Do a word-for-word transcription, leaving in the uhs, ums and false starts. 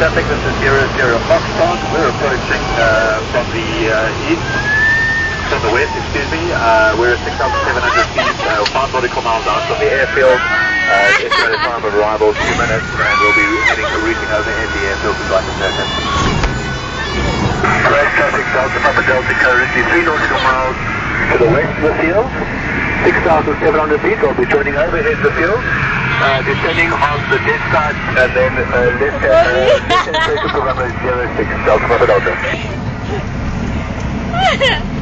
traffic, this is zero zero Foxtrot. We're approaching uh, from the uh, east, from the west, excuse me. Uh, we're at six thousand seven hundred feet, uh, five nautical miles out from the airfield. Uh, estimated time of arrival, two minutes, and we'll be heading to reaching over at the airfield in like a second. Right, traffic, Delta Papa Delta, currently three nautical miles to the west of the field. six thousand seven hundred feet, we'll be joining over, here's the field. Uh, descending on the dead side, and then uh, left hand, uh, left hand pressure programmer zero six, Delta Papa Delta.